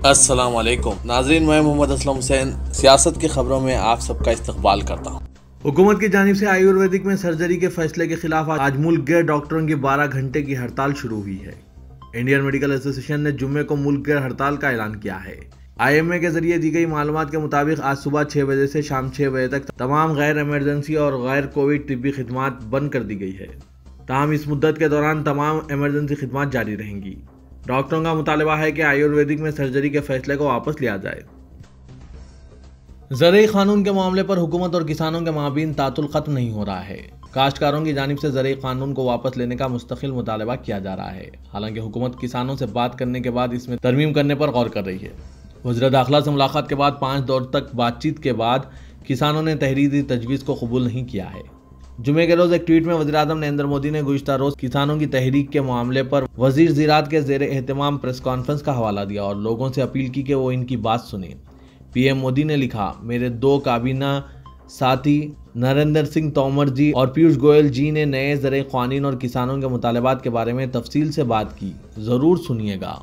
अस्सलाम वालेकुम नाज़रीन, मैं मोहम्मद असलम हुसैन सियासत की खबरों में आप सबका इस्तकबाल करता हूँ। हुकूमत की जानिब से आयुर्वेदिक में सर्जरी के फैसले के खिलाफ आज मुल्क गैर डॉक्टरों की 12 घंटे की हड़ताल शुरू हुई है। इंडियन मेडिकल एसोसिएशन ने जुम्मे को मुल्क गैर हड़ताल का ऐलान किया है। IMA के जरिए दी गई मालूमात के मुताबिक आज सुबह 6 बजे से शाम 6 बजे तक तमाम गैर इमरजेंसी और गैर कोविड तिब्बी खिदमात बंद कर दी गई है। ताहम इस मुद्दत के दौरान तमाम इमरजेंसी खिदमात जारी रहेंगी। डॉक्टरों का मुतालबा है कि आयुर्वेदिक में सर्जरी के फैसले को वापस लिया जाए। ज़रई कानून के मामले पर हुकूमत और किसानों के माबीन तातुल खत्म नहीं हो रहा है। काश्तकारों की जानिब से ज़रई कानून को वापस लेने का मुस्तकिल मुतालबा किया जा रहा है। हालांकि हुकूमत किसानों से बात करने के बाद इसमें तरमीम करने पर गौर कर रही है। वज़ीर दाखिला से मुलाकात के बाद 5 दौर तक बातचीत के बाद किसानों ने तहरीरी तजवीज़ को कबूल नहीं किया है। जुमे के रोज एक ट्वीट में वज़ीर आज़म नरेंद्र मोदी ने गुज़िश्ता रोज किसानों की तहरीक के मामले पर वज़ीर ज़राअत के ज़ेरे एहतमाम प्रेस कॉन्फ्रेंस का हवाला दिया और लोगों से अपील की कि वो इनकी बात सुने। PM मोदी ने लिखा, मेरे 2 काबीना साथी नरेंद्र सिंह तोमर जी और पीयूष गोयल जी ने नए ज़रई क़ानून और किसानों के मुतालबात के बारे में तफसील से बात की, ज़रूर सुनिएगा।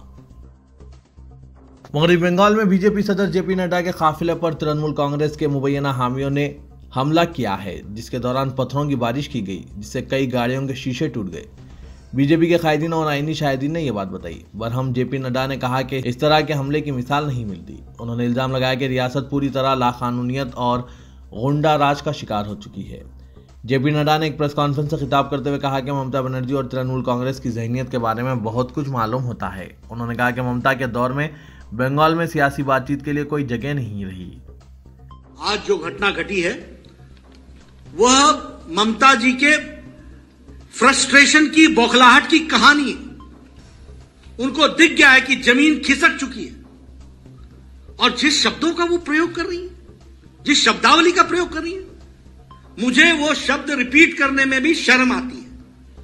मगरबी बंगाल में बीजेपी सदर JP नड्डा के काफिले पर तृणमूल कांग्रेस के मुबैना हामियों ने हमला किया है, जिसके दौरान पत्थरों की बारिश की गई, जिससे कई गाड़ियों के शीशे टूट गए। बीजेपी के कायदीन और आईनी शाहिदीन ने यह बात बताई। बरहम JP नड्डा ने कहा कि इस तरह के हमले की मिसाल नहीं मिलती। उन्होंने इल्जाम लगाया कि रियासत पूरी तरह लाकानूनियत और गुंडा राज का शिकार हो चुकी है। JP नड्डा ने एक प्रेस कॉन्फ्रेंस से खिताब करते हुए कहा कि ममता बनर्जी और तृणमूल कांग्रेस की जहनीत के बारे में बहुत कुछ मालूम होता है। उन्होंने कहा कि ममता के दौर में बंगाल में सियासी बातचीत के लिए कोई जगह नहीं रही। आज जो घटना घटी है वह ममता जी के फ्रस्ट्रेशन की, बौखलाहट की कहानी है। उनको दिख गया है कि जमीन खिसक चुकी है और जिस शब्दों का वो प्रयोग कर रही है, जिस शब्दावली का प्रयोग कर रही है, मुझे वो शब्द रिपीट करने में भी शर्म आती है।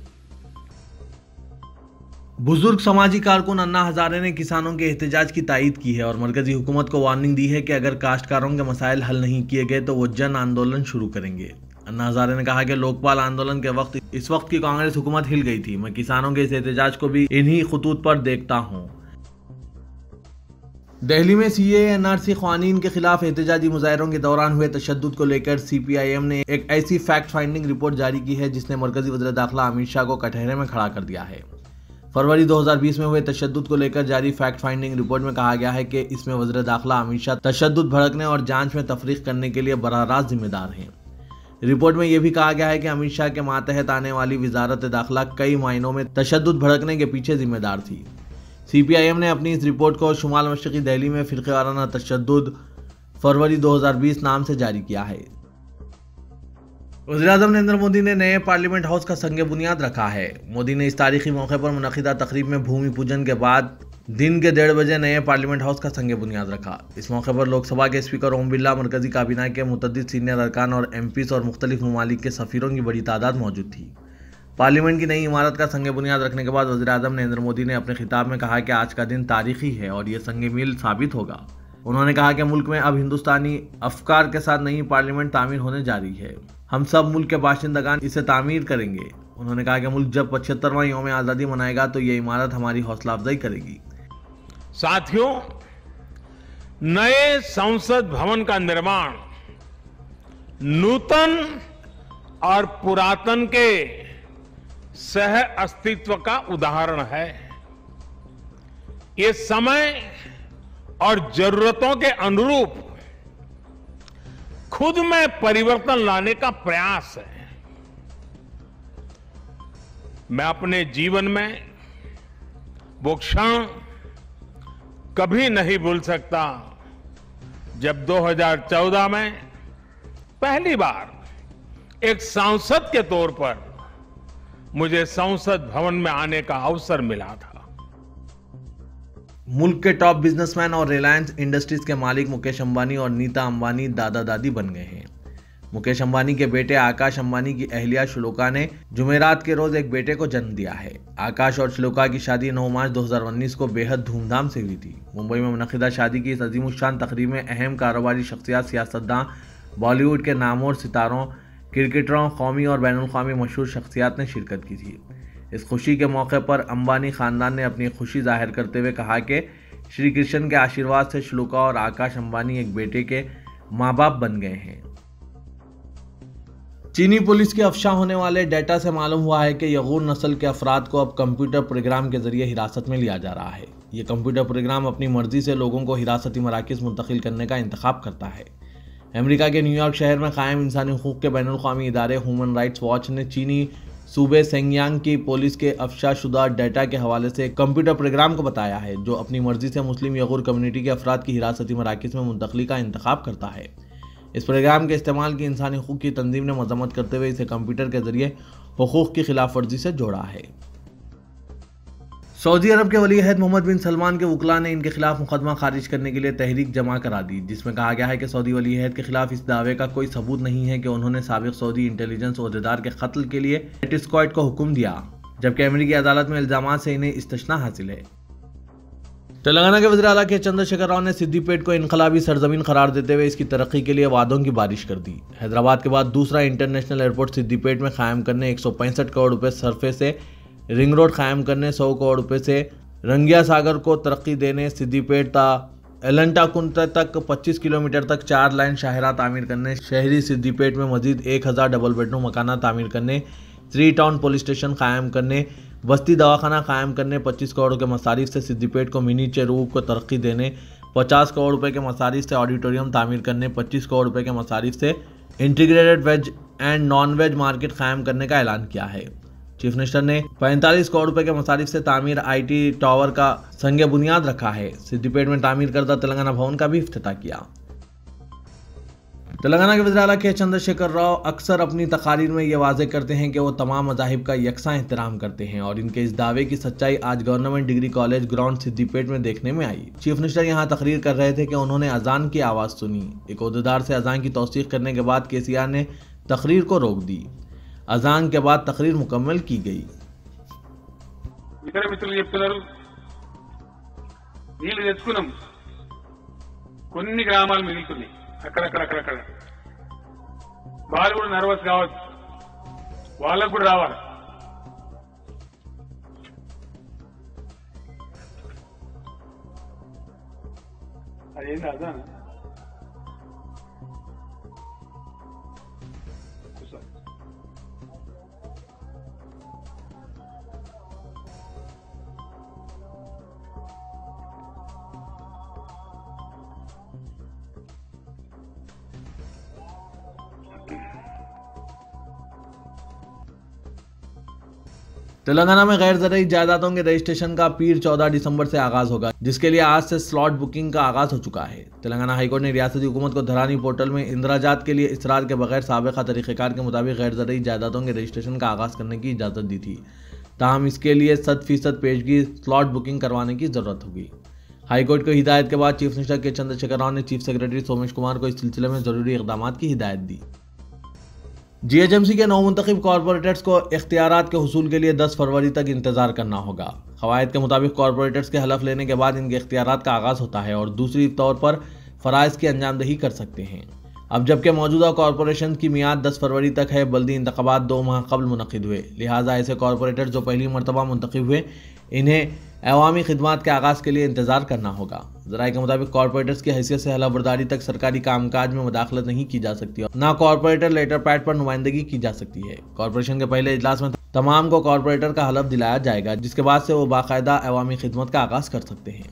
बुजुर्ग समाजी कारकुन अन्ना हजारे ने किसानों के एहतजाज की तायीद की है और मरकजी हुकूमत को वार्निंग दी है कि अगर काश्तकारों के मसाइल हल नहीं किए गए तो वो जन आंदोलन शुरू करेंगे। अन्ना हजारे ने कहा कि लोकपाल आंदोलन के वक्त इस वक्त की कांग्रेस हुकूमत हिल गई थी। मैं किसानों के इस एहतजाज को भी इन्हीं खतूत पर देखता हूं। दिल्ली में CAA NRC क़वानीन के खिलाफ एहतजाजी मुजाहरों के दौरान हुए तशद्दुद को लेकर CPIM ने एक ऐसी फैक्ट फाइंडिंग रिपोर्ट जारी की है जिसने मरकजी वज़ीर दाखिला अमित शाह को कटहरे में खड़ा कर दिया है। फरवरी 2020 में हुए तशद्दुद को लेकर जारी फैक्ट फाइंडिंग रिपोर्ट में कहा गया है कि इसमें वज़ीर दाखिला अमित शाह तशद्दुद भड़कने और जांच में तफरीक करने के लिए बराह रास्त जिम्मेदार हैं। रिपोर्ट में यह भी कहा गया है कि अमित शाह के मातहत आने वाली वजारत दाखिला कई मायनों में तशद्दुद भड़कने के पीछे जिम्मेदार थी। CPIM ने अपनी इस रिपोर्ट को शुमाल मशरक़ी दिल्ली में फ़िरक़ेवाराना तशद्दुद फरवरी 2020 नाम से जारी किया है। वज़ीर आज़म नरेंद्र मोदी ने नए पार्लियामेंट हाउस का संग बुनियाद रखा है। मोदी ने इस तारीखी मौके पर मुनक़िदा तकरीब में भूमि पूजन के बाद दिन के 1:30 बजे नए पार्लियामेंट हाउस का संग बुनियाद रखा। इस मौके पर लोकसभा के स्पीकर ओम बिरला, मरकजी काबीना के मुतअद्दिद सीनियर अरकान और MPs और मुख्तलिफ ममालिक के सफ़ीरों की बड़ी तादाद मौजूद थी। पार्लियामेंट की नई इमारत का संग बुनियाद रखने के बाद वज़ीर आज़म नरेंद्र मोदी ने अपने खिताब में कहा कि आज का दिन तारीखी है और ये संग मील साबित होगा। उन्होंने कहा कि मुल्क में अब हिंदुस्तानी अफकार के साथ नई पार्लियामेंट तामीर होने जा रही है। हम सब मुल्क के बाशिंदगान इसे तामीर करेंगे। उन्होंने कहा कि मुल्क जब 75वां यौम आज़ादी मनाएगा तो ये इमारत हमारी हौसला अफजाई करेगी। साथियों, नए संसद भवन का निर्माण नूतन और पुरातन के सह अस्तित्व का उदाहरण है। ये समय और जरूरतों के अनुरूप खुद में परिवर्तन लाने का प्रयास है। मैं अपने जीवन में वो क्षण कभी नहीं भूल सकता जब 2014 में पहली बार एक सांसद के तौर पर मुझे संसद भवन में आने का अवसर मिला था। मुल्क के टॉप बिजनेसमैन और रिलायंस इंडस्ट्रीज के मालिक मुकेश अंबानी और नीता अंबानी दादा दादी बन गए हैं। मुकेश अंबानी के बेटे आकाश अंबानी की अहलिया श्लोका ने जुमेरात के रोज एक बेटे को जन्म दिया है। आकाश और श्लोका की शादी 9 मार्च 2019 को बेहद धूमधाम से हुई थी। मुंबई में मुनक़िदा शादी की इस अजीमुशान तकरीब में अहम कारोबारी शख्सियात, सियासतदान, बॉलीवुड के नामवर सितारों, क्रिकेटरों, कौमी और बैनुल-अक़वामी मशहूर शख्सियात ने शिरकत की थी। इस खुशी के मौके पर अंबानी खानदान ने अपनी खुशी जाहिर करते हुए कहा कि श्री कृष्ण के आशीर्वाद से श्लोका और आकाश अंबानी एक बेटे के मां बाप बन गए हैं। चीनी पुलिस के अफशा होने वाले डेटा से मालूम हुआ है कि यगूर नस्ल के अफराद को अब कंप्यूटर प्रोग्राम के जरिए हिरासत में लिया जा रहा है। ये कंप्यूटर प्रोग्राम अपनी मर्जी से लोगों को हिरासती मराकज़ मुंतकिल करने का इंतखाब करता है। अमेरिका के न्यूयॉर्क शहर में कायम इंसानी हुकूक के बैनुल-अक़वामी इदारे ह्यूमन राइट्स वॉच ने चीनी सूबे सेंगयांग की पुलिस के अफशा शुदा डेटा के हवाले से कंप्यूटर प्रोग्राम को बताया है, जो अपनी मर्जी से मुस्लिम यगूर कम्युनिटी के अफराद की हिरासती मराकज़ में मुंतकली का इंतखाब करता है। इस प्रोग्राम के इस्तेमाल की इंसानी हुकूक की तंजीम ने मजम्मत करते हुए इसे कंप्यूटर के जरिए हुकूक की खिलाफ वर्जी से जोड़ा है। सऊदी अरब के वली अहद मोहम्मद बिन सलमान के वकला ने इनके खिलाफ मुकदमा खारिज करने के लिए तहरीक जमा करा दी, जिसमें कहा गया है कि सऊदी वली अहद के खिलाफ इस दावे का कोई सबूत नहीं है कि उन्होंने साबिक सऊदी इंटेलिजेंस ओहदेदार के कत्ल के लिए स्क्वाड को हुक्म दिया, जबकि अमेरिकी अदालत में इल्जामात से इन्हें इस्तिस्ना हासिल है। तेलंगाना के वज़ीर आला के चंद्रशेखर राव ने सिद्दीपेट को इनकलाबी सरजमीन करार देते हुए इसकी तरक्की के लिए वादों की बारिश कर दी। हैदराबाद के बाद दूसरा इंटरनेशनल एयरपोर्ट सिद्दीपेट में कायम करने 165 करोड़ रुपए सरफे से रिंग रोड कायम करने 100 करोड़ रुपए से रंगिया सागर को तरक्की देने सिद्दीपेट ता एलंटाकुंटे तक 25 किलोमीटर तक 4 लाइन शाहरा तामीर करने शहरी सिद्दीपेट में मजीद 1000 डबल बेडरूम मकाना तामीर करने 3 टाउन पुलिस स्टेशन कायम करने बस्ती दवाखाना कायम करने 25 करोड़ के मसारिफ से सिद्दीपेट को मिनी चेरूब को तरक्की देने 50 करोड़ रुपए के मसारिफ से ऑडिटोरियम तामीर करने 25 करोड़ रुपए के मसारिफ से integrated veg and non veg market कायम करने का ऐलान किया है। चीफ मिनिस्टर ने 45 करोड़ रुपए के मसारिफ से तामीर IT टावर का संग बुनियाद रखा है। सिद्दीपेट में तामीर करदा तेलंगाना भवन का भी इफ्तिताह किया। तेलंगाना के वज़ीर आला के चंद्रशेखर राव अक्सर अपनी तकारीर में ये वाज़े करते हैं कि वो तमाम मज़ाहिब का यकसा एहतराम करते हैं और इनके इस दावे की सच्चाई आज government degree college ground Siddipet में देखने में आई। चीफ मिनिस्टर यहाँ तकरीर कर रहे थे कि उन्होंने अजान की आवाज़ सुनी। एक ओहदेदार से अजान की तौसीक करने के बाद KCR ने तकरीर को रोक दी। अजान के बाद तकरीर मुकम्मल की गई। మిత్రులు చెప్తున్నారు నీళ్లు తెచ్చుకున్నాం, కొన్ని గ్రామాలు మిగులుతున్నాయి అక్కడక్కడ వాళ్ళు కూడా నర్వస్ కావచ్చు, వాళ్ళకు కూడా రావాలి. అదేంటి అదానా तेलंगाना में गैर ज़रूरी जायदादों के रजिस्ट्रेशन का पीर 14 दिसंबर से आगाज होगा, जिसके लिए आज से स्लॉट बुकिंग का आगाज हो चुका है। तेलंगाना हाईकोर्ट ने रियासती हुकूमत को धरानी पोर्टल में इंदराजात के लिए इसरार के बगैर साबिक़ा तरीक़ेकार के मुताबिक गैर ज़रूरी जायदादों के रजिस्ट्रेशन का आगाज़ करने की इजाज़त दी थी। ताहम इसके लिए 100% पेशगी स्लॉट बुकिंग करवाने की ज़रूरत होगी। हाईकोर्ट की हिदायत के बाद चीफ मिनिस्टर के चंद्रशेखर राव ने चीफ सेक्रेटरी सोमेश कुमार को इस सिलसिले में ज़रूरी इक़दाम की हिदायत दी। GHMC के नौमुंतखब कॉरपोरेटर्स को इख्तियारात के हुसूल के लिए 10 फरवरी तक इंतजार करना होगा। क़वायद के मुताबिक कॉरपोरेटर्स के हलफ लेने के बाद इनके इख्तियारात का आगाज़ होता है और दूसरी तौर पर फ़राइज़ की अंजामदही कर सकते हैं। अब जबकि मौजूदा कॉरपोरेशन की मियाद 10 फरवरी तक है, बल्दी इंतख़ाबात 2 माह कबल मुनक़िद हुए, लिहाजा ऐसे कॉरपोरेटर जो पहली मरतबा मुंतखब हुए इन्हें अवामी खिदमात के आगाज़ के लिए इंतज़ार करना होगा। ज़राए के मुताबिक कॉरपोरेटर्स की हैसियत से हलफ बर्दारी तक सरकारी कामकाज में मुदाखलत नहीं की जा सकती और ना कॉरपोरेटर लेटर पैड पर नुमाइंदगी की जा सकती है। कॉरपोरेशन के पहले इजलास में तमाम को कॉरपोरेटर का हलफ दिलाया जाएगा, जिसके बाद से वो बाकायदा अवामी खिदमत का आगाज़ कर सकते हैं।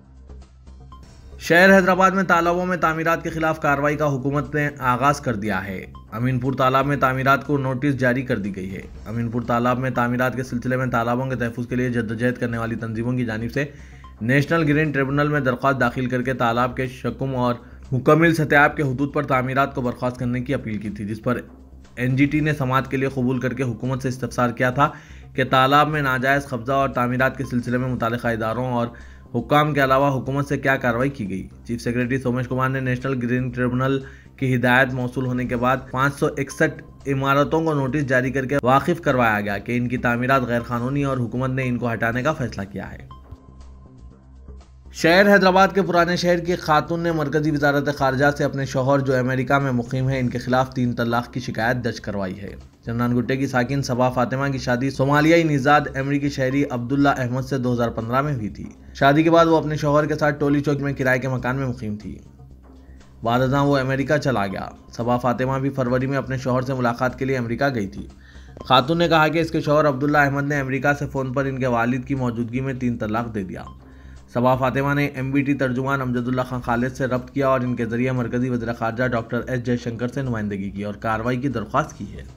शहर हैदराबाद में तालाबों में तामीरात के खिलाफ कार्रवाई का हुकूमत ने आगाज़ कर दिया है। अमीनपुर तालाब में तामीरात को नोटिस जारी कर दी गई है। अमीनपुर तालाब में तामीरात के सिलसिले में तालाबों के तहफ़्फ़ुज़ के लिए जद्दोजहद करने वाली तंजीमों की जानिब से नेशनल ग्रीन ट्रिब्यूनल में दरख्वास्त दाखिल करके तालाब के शकुम और मुकम्मल सतयाब के हदूद पर तामीरात को बर्खास्त करने की अपील की थी, जिस पर NGT ने समाअत के लिए कबूल करके हुकूमत से इस्तफसार किया था कि तालाब में नाजायज़ कब्ज़ा और तामीरात के सिलसिले में मुताल्लिक़ा इदारों और हुक्काम के अलावा हुकूमत से क्या कार्रवाई की गई। चीफ सेक्रेटरी सोमेश कुमार ने नेशनल ग्रीन ट्रिब्यूनल की हिदायत मौसूल होने के बाद 561 इमारतों को नोटिस जारी करके वाकिफ करवाया गया कि इनकी तामीरात गैर कानूनी और हुकूमत ने इनको हटाने का फैसला किया है। शहर हैदराबाद के पुराने शहर की खातून ने मरकजी वजारत खारजा से अपने शौहर जो अमेरिका में मुकीम है इनके खिलाफ 3 तलाक की शिकायत दर्ज करवाई है। चन्नानगुट्टे की साकिन सबा फातिमा की शादी सोमालियाई निजाद अमेरिकी शहरी अब्दुल्ला अहमद से 2015 में हुई थी। शादी के बाद वो अपने शौहर के साथ टोली चौक में किराए के मकान में मुकीम थी। बाद अज़ां वो अमेरिका चला गया। सबा फातिमा भी फरवरी में अपने शौहर से मुलाकात के लिए अमेरिका गई थी। खातून ने कहा कि इसके शौहर अब्दुल्ला अहमद ने अमेरिका से फ़ोन पर इनके वालिद की मौजूदगी में 3 तलाक दे दिया। सबा फातिमा ने MBT तर्जुमान अमजदुल्ला खान खालिद से रब्त किया और इनके जरिए मरकजी वज़ीर ख़ारजा डॉक्टर S जयशंकर से नुमाइंदगी की और कार्रवाई की दरख्वास्त की है।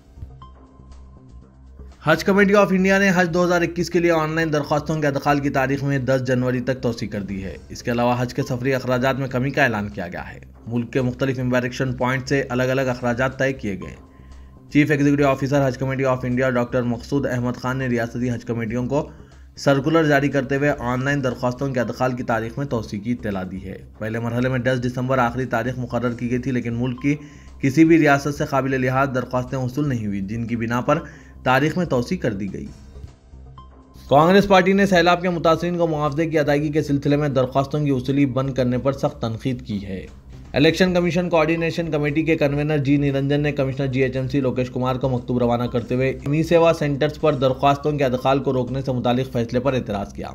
हज कमेटी ऑफ इंडिया ने हज 2021 के लिए ऑनलाइन दरख्वास्तों के अदखाल की तारीख में 10 जनवरी तक तोसी कर दी है। इसके अलावा हज के सफरी अखराजात में कमी का ऐलान किया गया है। मुल्क के मुख्तलिफ इम्बैरेक्शन पॉइंट से अलग अलग अखराजात तय किए गए। Chief executive officer Haj committee of India doctor Maqsood Ahmed Khan ने रियासती हज कमेटियों को सर्कुलर जारी करते हुए ऑनलाइन दरख्वास्तों के अदखाल की तारीख में तोसी की इत्तला दी है। पहले मरहले में 10 दिसंबर आखिरी तारीख मुकर्रर की गई थी, लेकिन मुल्क की किसी भी रियासत से काबिल लिहाज दरख्वास्तें वसूल नहीं हुई, जिनकी बिना पर तारीख में तोसी कर दी गई। कांग्रेस पार्टी ने सैलाब के मुतासरीन को मुआवजे की अदायगी के सिलसिले में दरख्वास्तों की वसूली बंद करने पर सख्त तनकीद की है। इलेक्शन कमीशन कोऑर्डिनेशन कमेटी के कन्वीनर जी निरंजन ने कमिश्नर GHMC लोकेश कुमार को मकतूब रवाना करते हुए ई सेवा सेंटर्स पर दरख्वास्तों के अदखाल को रोकने से मुतालिक फैसले पर एतराज़ किया।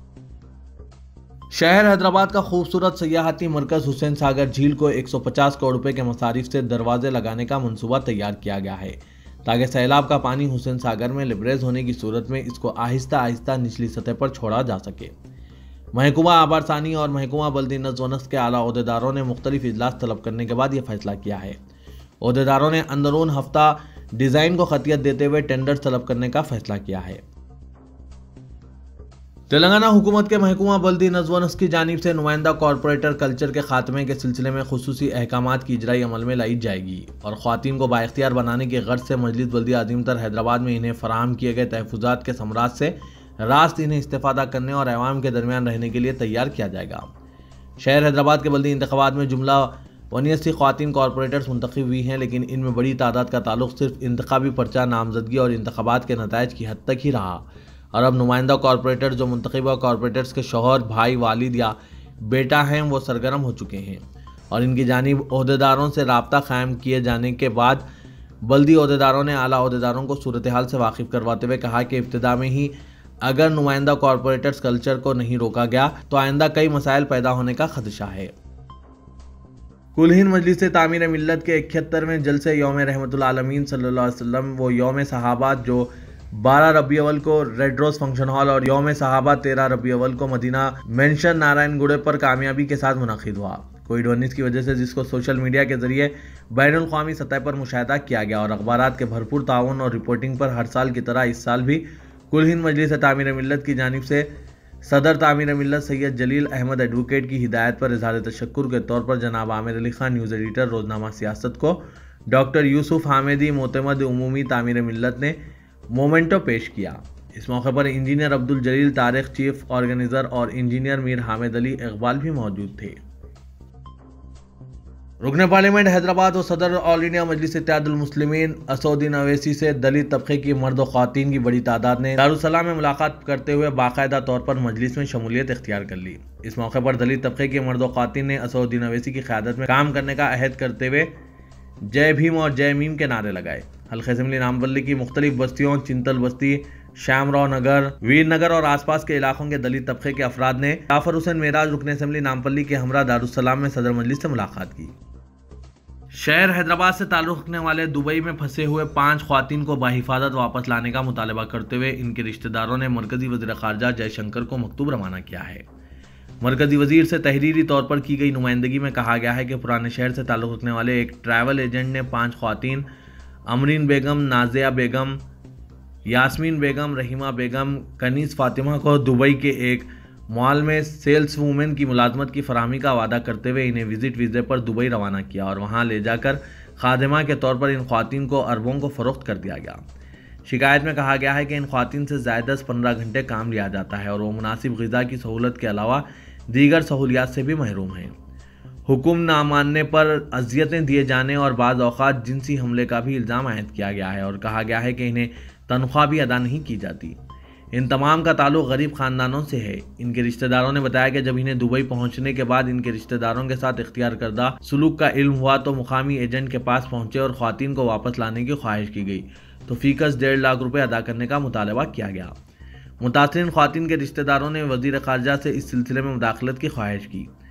शहर हैदराबाद का खूबसूरत सयाहती मरकज हुसैन सागर झील को 150 करोड़ रुपए के मसारिफ से दरवाजे लगाने का मनसूबा तैयार किया गया है, ताकि सैलाब का पानी हुसैन सागर में लिबरेज होने की सूरत में इसको आहिस्ता आहिस्ता निचली सतह पर छोड़ा जा सके। महकूमा आबारसानी और महकूमा बल्दी नज़्म व नस्क के आला ओहदेदारों ने मुख्तलिफ इजलास तलब करने के बाद यह फैसला किया है। ओहदेदारों ने अंदरून हफ्ता डिज़ाइन को खतियत देते हुए टेंडर तलब करने का फैसला किया है। तेलंगाना हुकूमत के महकूमा बल्दी नज़्म व नस्क की जानिब से नुमाइंदा कॉरपोरेटर कल्चर के खात्मे के सिलसिले में खुसूसी अहकामात की इजराई अमल में लाई जाएगी और ख़वातीन को बाइख्तियार बनाने की गर्ज से मजलिस बल्दी अज़ीमतर हैदराबाद में इन्हें फराहम किए गए तहफ़्फ़ुज़ात के समराज से रास्त इन्हें इस्तेफादा करने और अवाम के दरमियान रहने के लिए तैयार किया जाएगा। शहर हैदराबाद के बल्दी इंतखाबात में जुमला 79 ख़वातीन कॉरपोरेटर्स मुंतखब हुई हैं, लेकिन इनमें बड़ी तादाद का ताल्लुक सिर्फ इंतखाबी पर्चा नामजदगी और इंतखाबात के नताइज की हद तक ही रहा। और अब नुमाइंदा कॉरपोरेटर जो मुंतखबा कॉरपोरेटर्स के शौहर, भाई, वालिद या बेटा हैं वो सरगर्म हो चुके हैं और इनकी जानिब ओहदेदारों से राब्ता कायम किए जाने के बाद बल्दी ओहदेदारों ने आला ओहदेदारों को सूरत हाल से वाकिफ करवाते हुए कहा कि इब्तिदा में ही अगर नुमाइंदा कॉरपोरेटर्स कल्चर को नहीं रोका गया तो आइंदा कई मसाइल पैदा होने का खदशा है। कुल हिंद मजलिस तामीर मिल्लत के 71वें जलसे यौम रहमतुल आलमीन सल्लल्लाहु अलैहि वसल्लम वो यौम सहाबा जो 12 रबी अव्वल को रेड रोज फंक्शन हॉल और यौम सहाबा 13 रबी अव्वल को मदीना मेंशन नारायणगुड़े पर कामयाबी के साथ मुनक़िद हुआ। कोविड-19 की वजह से जिसको सोशल मीडिया के जरिए बैनुल क़ौमी सतह पर मुशाहिदा किया गया और अखबारात के भरपूर ताउन और रिपोर्टिंग पर हर साल की तरह इस साल भी कुल हिंद मजलिस तामीर मिल्लत की जानिब से सदर तामीर मिल्लत सैयद जलील अहमद एडवोकेट की हिदायत पर इज़हार तशक्कुर के तौर पर जनाब आमिर अली खान न्यूज़ एडिटर रोजनामा सियासत को डॉक्टर यूसुफ हामिदी मोतमद उमूमी तामीर मिल्लत ने मोमेंटो पेश किया। इस मौके पर engineer Abdul Jaleel Tariq chief organiser और इंजीनियर मीर हामिद अली इकबाल भी मौजूद थे। रुकन पार्लियामेंट हैदराबाद और सदर ऑल इंडिया मजलिस इत्तेहादुल मुस्लिमीन असदुद्दीन अवैसी से दलित तबके की मर्द और ख़वातीन की बड़ी तादाद ने दारुस्सलाम में मुलाकात करते हुए बाकायदा तौर पर मजलिस में शमूलियत इख्तियार कर ली। इस मौके पर दलित तबके के मर्द और ख़वातीन ने असदुद्दीन अवैसी की क़यादत में काम करने का अहद करते हुए जय भीम और जय मीम के नारे लगाए। हल्के असेंबली नामपल्ली की मुख्तलिफ बस्तियों चिंतल बस्ती, श्यामराव नगर, वीर नगर और आसपास के इलाकों के दलित तबके के अफराद ने जाफर हुसैन मेराज रुकन असेंबली नामपल्ली के हमरा दारुस्सलाम में सदर मजलिस से मुलाकात की। शहर हैदराबाद से ताल्लुक़ रखने वाले दुबई में फंसे हुए 5 ख़वातीन को बाहिफाजत वापस लाने का मुतालबा करते हुए इनके रिश्तेदारों ने मरकजी वज़ीर ख़ारजा जयशंकर को मकतूब रवाना किया है। मरकजी वज़ीर से तहरीरी तौर पर की गई नुमाइंदगी में कहा गया है कि पुराने शहर से ताल्लुक़ रखने वाले एक ट्रैवल एजेंट ने 5 ख़वातीन अमरीन बेगम, नाजिया बेगम, यास्मीन बेगम, रहीमा बेगम, कनीस फातिमा को दुबई के एक मॉल में सेल्स वूमेन की मुलाजमत की फराहमी का वादा करते हुए इन्हें विजिट वीज़े पर दुबई रवाना किया और वहां ले जाकर खादिमा के तौर पर इन ख़वातीन को अरबों को फ़रोख्त कर दिया गया। शिकायत में कहा गया है कि इन ख़वातीन से ज़ायदा 15 घंटे काम लिया जाता है और वो मुनासिब ग़िज़ा की सहूलत के अलावा दीगर सहूलियात से भी महरूम हैं। हुक्म ना मानने पर अजियतें दिए जाने और बाज़ औक़ात जिनसी हमले का भी इल्ज़ाम आयद किया गया है और कहा गया है कि इन्हें तनख्वाह भी अदा नहीं की जाती। इन तमाम का ताल्लुक गरीब खानदानों से है। इनके रिश्तेदारों ने बताया कि जब इन्हें दुबई पहुंचने के बाद इनके रिश्तेदारों के साथ इख्तियार करदा सुलूक का इल्म हुआ तो मुकामी एजेंट के पास पहुंचे और ख्वातीन को वापस लाने की ख्वाहिश की गई तो फीकस 1.5 लाख रुपए अदा करने का मुतालबा किया गया। मुतासरीन ख्वातीन के रिश्तेदारों ने वजीर खारजा से इस सिलसिले में मुदाखलत की ख्वाहिश की।